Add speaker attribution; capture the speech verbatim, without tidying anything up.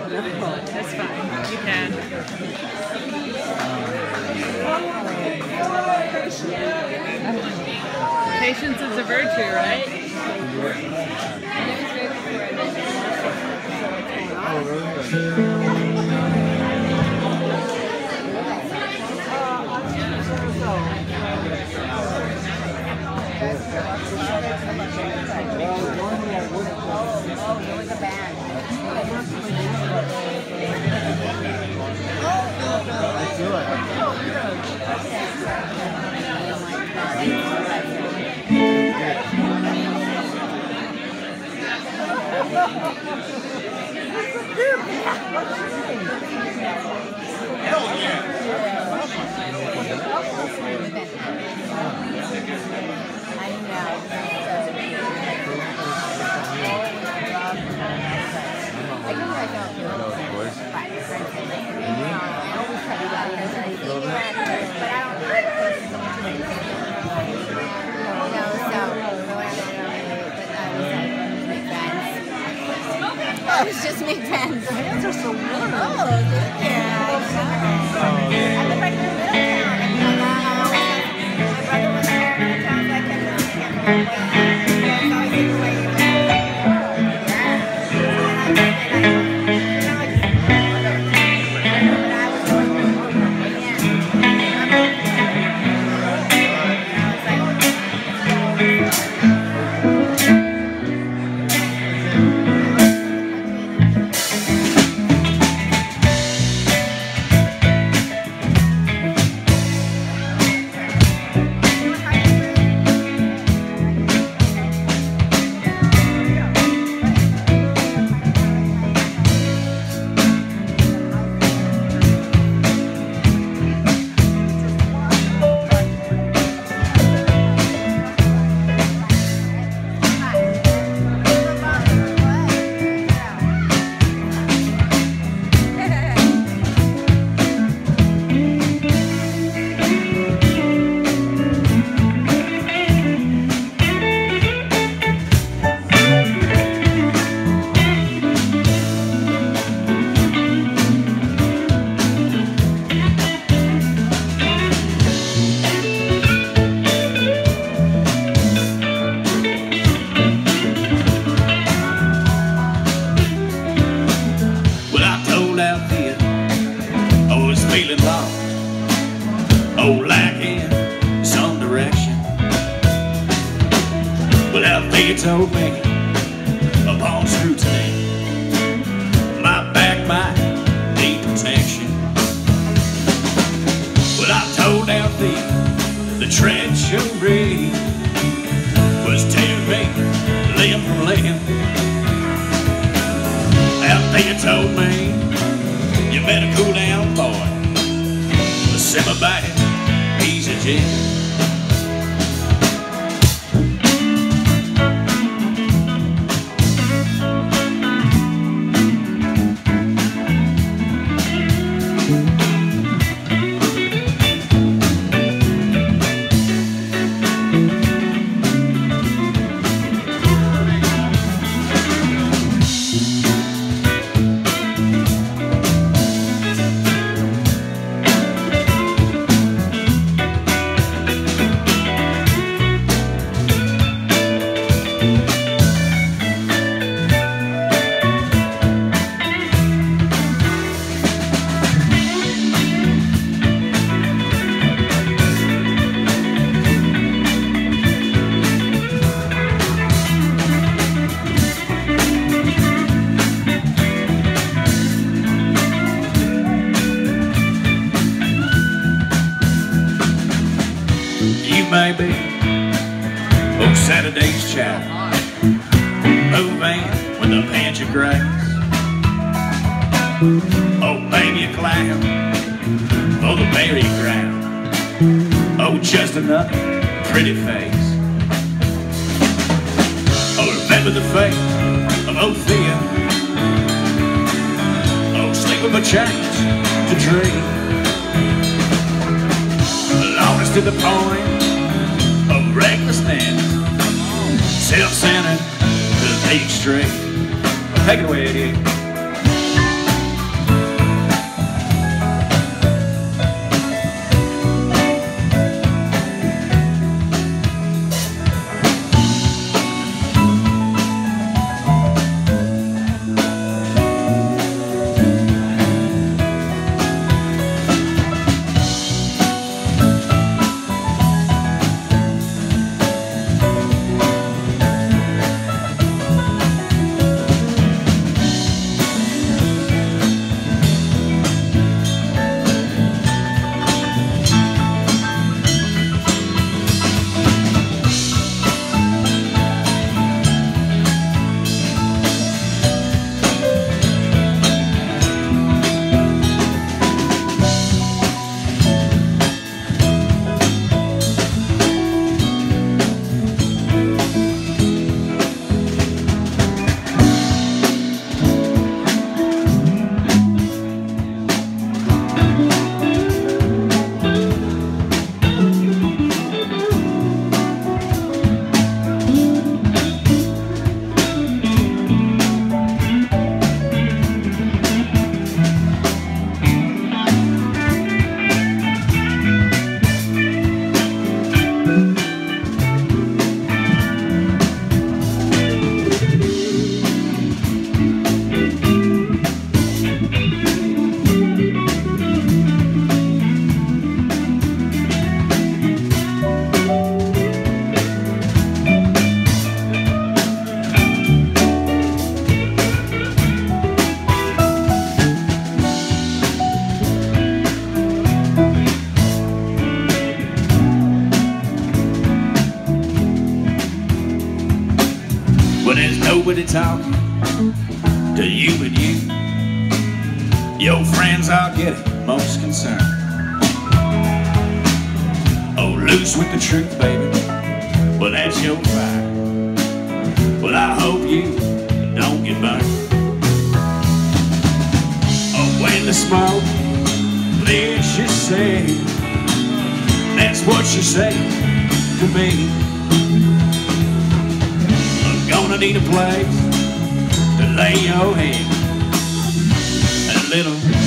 Speaker 1: That's fine. You can. Patience is a virtue, right?
Speaker 2: Oh, really?
Speaker 3: Hell yeah!
Speaker 4: I know. I can write down your
Speaker 2: No, of course.
Speaker 4: but I always try to do that because I think but I don't like person so much. No, so I was just make friends. Your hands are so warm. Oh, thank you. I'm the friend in the middle town. My brother was there and it sounds like I'm not
Speaker 3: Oh, lacking some direction. Well, Althea told me upon scrutiny my back might need protection. Well, I told Althea the treachery was tearing me limb from limb. Althea told me you better cool down, boy. Simmer back, easy, Jim. You may be oh Saturday's child, moving with a pinch of grace. Oh, maybe a clown for the buried ground. Oh, just another pretty face. Oh, remember the fate of Althea. Oh, sleep with a change to dream. Longest to the point of recklessness, self-centered to the extreme. Take it away, Eddie. nobody talking to you but you. Your friends all get it, most concerned. Oh, loose with the truth, baby. Well, that's your fire. Well, I hope you don't get burned. Oh, when the smoke clears, she said, that's what she said to me. I'm gonna need a place to lay your head, a little